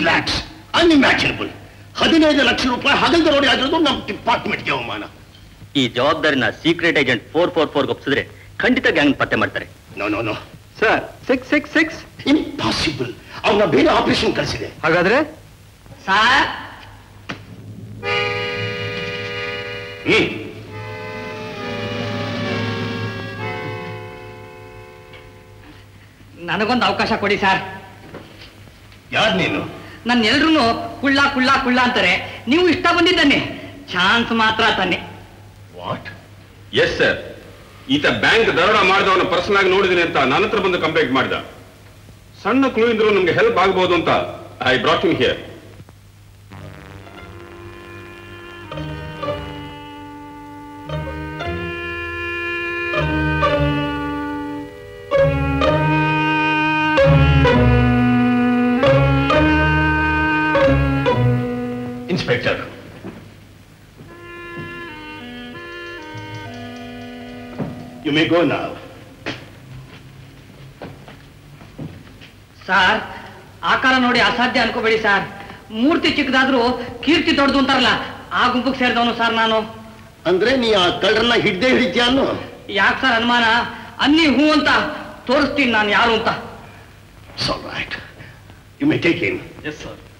lakhs, unimaginable. 15 lakh ರೂಪಾಯಿ ಹಗಲ್ದ ನೋಡಿ ಆಗಿರೋದು ನಮ್ಮ ಡಿಪಾರ್ಟ್ಮೆಂಟ್ಗೆ ಅವಮಾನ. ಈ ಜವಾಬ್ದಾರಿನ ಸೀಕ್ರೆಟ್ ಏಜೆಂಟ್ 444 ಒಪ್ಪಿಸಿದ್ರೆ ಖಂಡಿತ ಗ್ಯಾಂಗ್ ಪತ್ತೆ ಮಾಡ್ತಾರೆ. No sir 666 impossible. ಅವನ್ನ ಬೇರೆ ಆಪರೇಷನ್ ಕಳಿಸಿದೆ. ಹಾಗಾದ್ರೆ ಸಾರ್ ನನಗೊಂದು ಅವಕಾಶ ಕೊಡಿ ಸರ್. ಯಾರು ನೀನು? ನನ್ನ ಎಲ್ರು ಕುಳ್ಳ ಕುಳ್ಳ ಕುಳ್ಳ ಅಂತಾರೆ. ನೀವು ಇಷ್ಟ ಬಂದಿದ್ದಾನೆ, ಚಾನ್ಸ್ ಮಾತ್ರ ತಾನೆ. ವಾಟ್? ಎಸ್ ಸರ್, ಈತ ಬ್ಯಾಂಕ್ ದರೋಡ ಮಾಡಿದವನ ಪರ್ಸನಲ್ ಆಗಿ ನೋಡಿದೀನಿ ಅಂತ ನನ್ನ ಹತ್ರ ಬಂದು ಕಂಪ್ಲೇಂಟ್ ಮಾಡಿದ. ಸಣ್ಣ ಕ್ಲೂ ಇದ್ರು ನಮ್ಗೆ ಹೆಲ್ಪ್ ಆಗಬಹುದು ಅಂತ I brought him here. Inspector, you may go now. Sir, ಆಕಾರ ನೋಡಿ ಅಸಾಧ್ಯ ಅನ್ಕೋಬೇಡಿ ಸರ್. ಮೂರ್ತಿ ಚಿಕ್ಕದಾದ್ರೂ ಕೀರ್ತಿ ದೊಡ್ಡದು ಅಂತಾರಲ್ಲ, ಆ ಗುಂಪಿಗೆ ಸೇರಿದವನು ಸರ್ ನಾನು. ಅಂದ್ರೆ ನೀ ಆ ಕಳ್ಳರನ್ನ ಹಿಡ್ದೇ ಹಿಡಿತೀಯ ಅನ್ನೋ? ಯಾಕೆ ಸರ್ ಅನುಮಾನ? ಅನ್ನಿ ಹೂ ಅಂತ ತೋರಿಸ್ತೀನಿ ನಾನು ಯಾರು ಅಂತ. It's all right. You may take him. Yes sir.